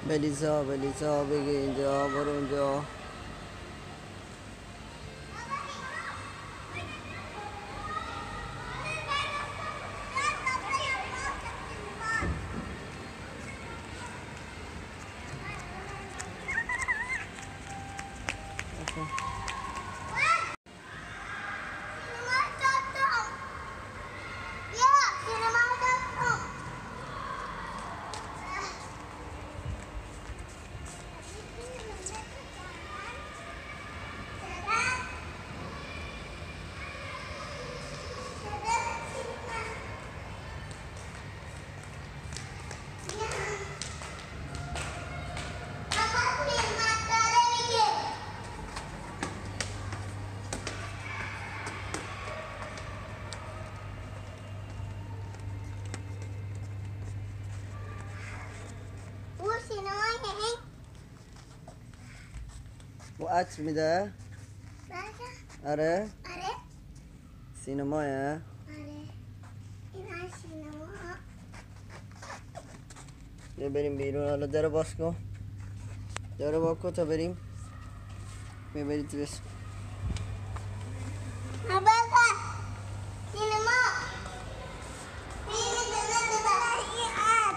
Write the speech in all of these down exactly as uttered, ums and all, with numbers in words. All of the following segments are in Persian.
بلیزا بلیزا بگی اینجا، برو اونجا. و عطر میده؟ آره؟ آره سینمایه؟ آره این هم سینما. یه بریم بیرون. حالا در باز کن، در باز کن تا بریم. میبرید تو بس بابا سینما فیلم زنده ببر این عد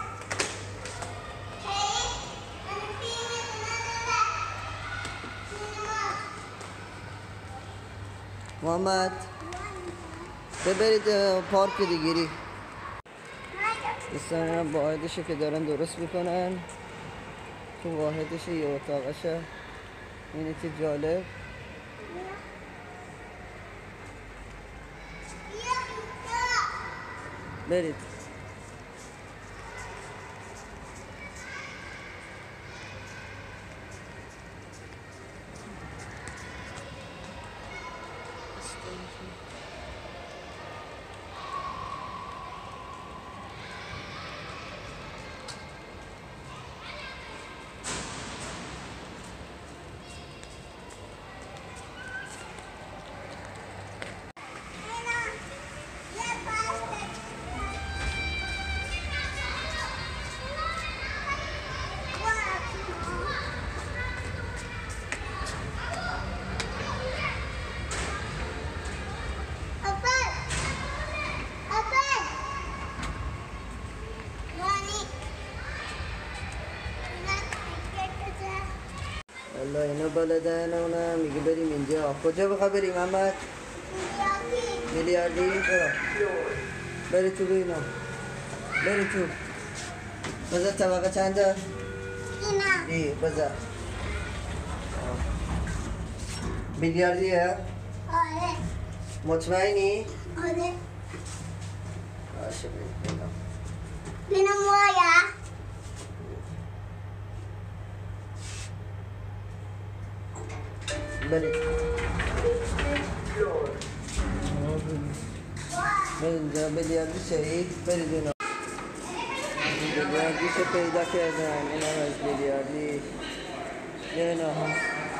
هی من فیلم زنده ببر سینما. محمد ببرید پارک دیگری. دوستان اینا واحدشه که دارن درست میکنن. تو واحدشه یه اتاقشه. اینه که جالب. برید. والله اینا بلدن اونا میگه بریم اینجا. کجا بخواه بریم محمد؟ میلیاردی. برو بری تو بینا، بری تو. بذار طبقه چنده؟ اینا ای بذار میلیاردیه؟ آره مطمئنی؟ آره باشه بریم بینا. بینا مویا برید برید میلیاردی شهید. برید اینا میلیاردیشو پیدا کردن. این هم از میلیاردی. اینا هم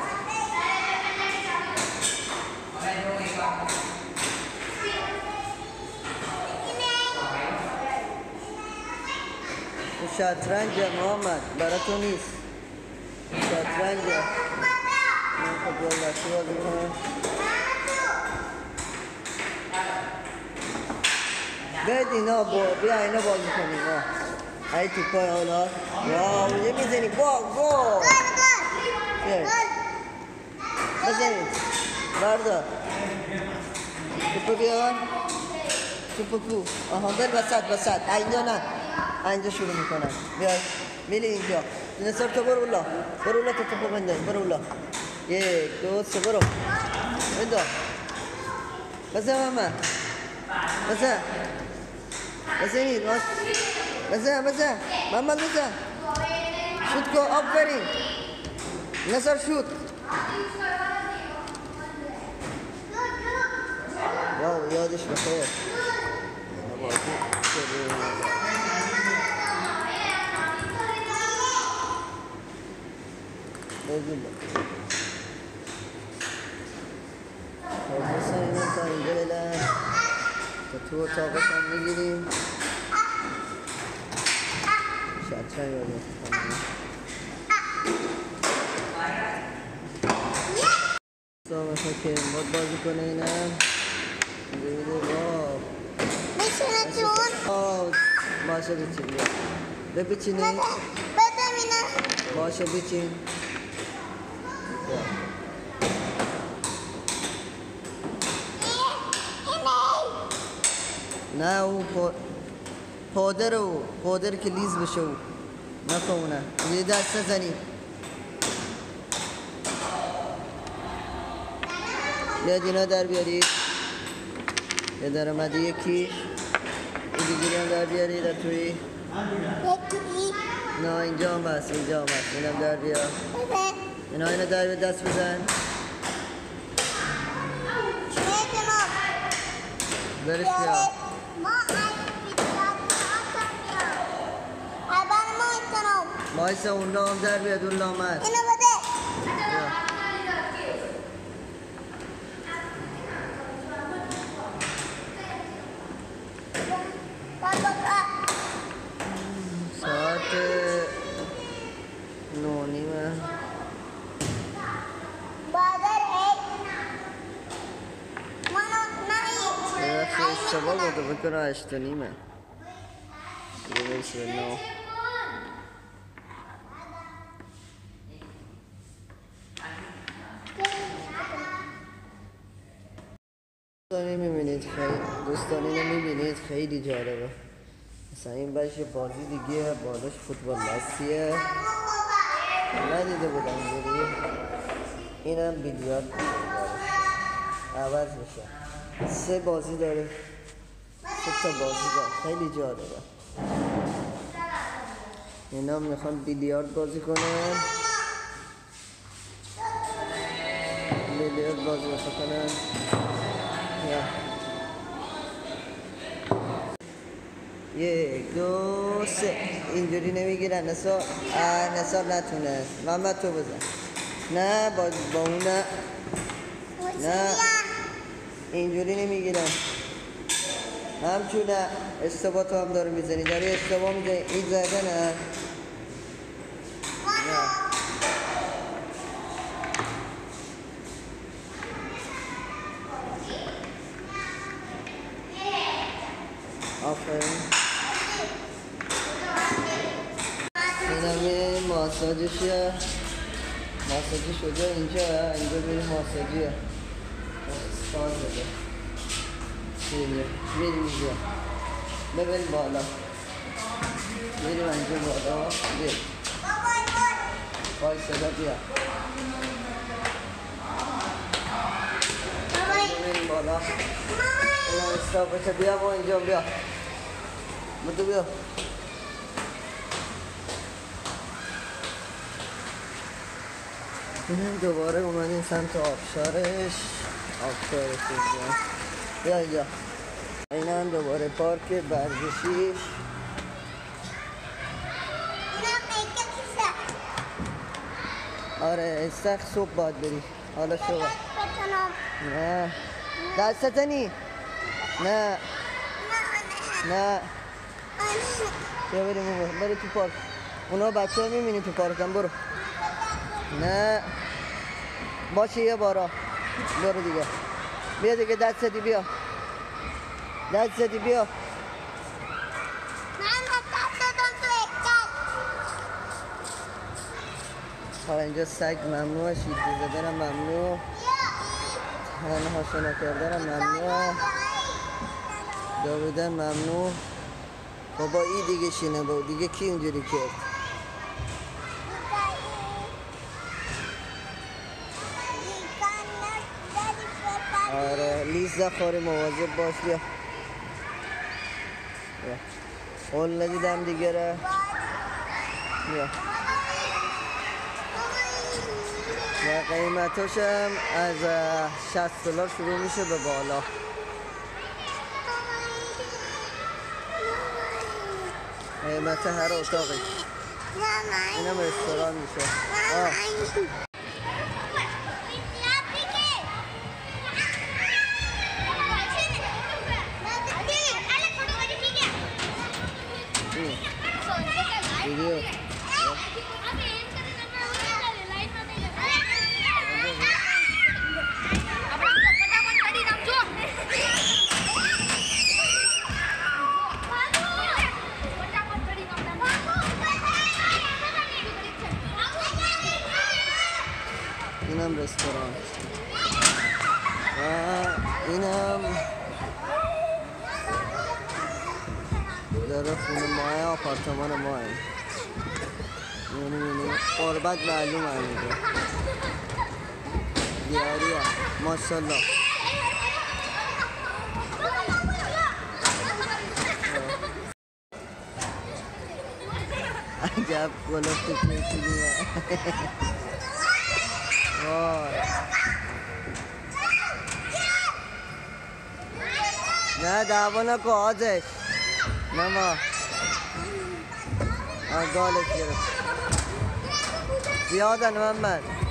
شطرنج محمد برای تو نیست. شطرنج من خب دولتی بازی کنم. بید اینا با بیا اینا بازی کنیم. ها ای توپای حالا واو یه میزنی. با گو بزنید. بردار توپو بیار. توپو کو. آها بر بسد بسد. اینجا نه، اینجا شروع میکنم. بیا میلی اینجا. نصر تو برو اولا، برو اولا تو توپو بنداز. برو اولا. یک دو سه برو بنداز. بزن ماما بزن بزنید بزن بزن محمد بزن. شوت کو. آفرین نصر شوت. واو یادش بخیر. بگیم خب اینا تا اینجا بلن تا تو اتاقش هم میگیریم. شطرنج رو سلام که مد بازی کنه اینم دیده واو بشینه جون. آه باشه بچین بیا بپیچینی بده اینه. باشه بچین نه او پا... پادر او پادر که لیز بشه او نکنه یه دست زنی بیاد اینا در بیارید یه در آمده یکی این دیگری هم در بیارید در توی یکی. نه اینجا هم هست اینجا هم هست اینم در بیار بده. اینا اینو در بیار دست بزن چه جناب؟ برش بیا ما اول ما جناب. مایسا اون لام در بیاد اون لام هست اینو بده. بیا. بابا ساعت نو نیمه بادر ای منو یه نهی. وقتی اشتباه بوده بکنه هشت و نیمه دیگه بشه نو دوستانی میبینید خیلی دوستانی رو میبینید خیلی جالبه مثلا این بشه بازی دیگه بالاش فوتبال دستیه ندیده بودم اینجوری اینم بیلیارد عوض میشه سه بازی داره سه تا بازی داره خیلی جالبه اینا میخوان بیلیارد بازی کنن بیلیارد بازی کنن یا یک دو سه اینجوری نمیگیرن نصاب نصاب نتونست محمد تو بزن نه با, با اون نه نه اینجوری نمیگیرن همچونه اشتباه تو هم داره میزنی داری اشتباه میزنی این زده نه نه آفرین این همه ماساجشه ماساجی شده اینجا اینجا بریم ماساجیه سان بده میریم میریم اینجا ببین بالا میریم اینجا بالا بیر بای صدا بیا میریم بالا اینا استاپ بشه بیا با اینجا بیا بودو بیا اینم دوباره اومدیم سمت آبشارش آبشارش اینجا بیا اینجا این هم دوباره پارک ورزشیش اینم میگه کیسه. آره سخت صبح باید بری حالا شو بکنم. نه دست زنی نه نه بیا بریم اون برو تو پارک اونا بچه ها میبینی تو پارک هم برو نه باشه یه بارا برو دیگه بیا دیگه دست زدی بیا دست زدی بیا من دست دادم تو اکتر. حالا اینجا سگ ممنوعه شیدی زدن هم ممنوع تنها شنا کردن هم ممنوعه دویدن ممنوع بابا ای دیگه شینه با دیگه کی اینجوری کرد آره لیز نخوری مواظب باش بیا بیا اول ندیدم دیگه را بیا و قیمتاش هم از شصت دلار شروع میشه به بالا قیمت هر اتاقی اینم رستوران میشه آه. ویدیو رستوران و اینم داره خونه ماه آپارتمان ماه یعنی یعنی قربت معلوم همینجا دیاریه ماشالله عجب گلفت کیفیه وای نه دعوا نکن آزش نه ما آگالش گرفت زیادن محمد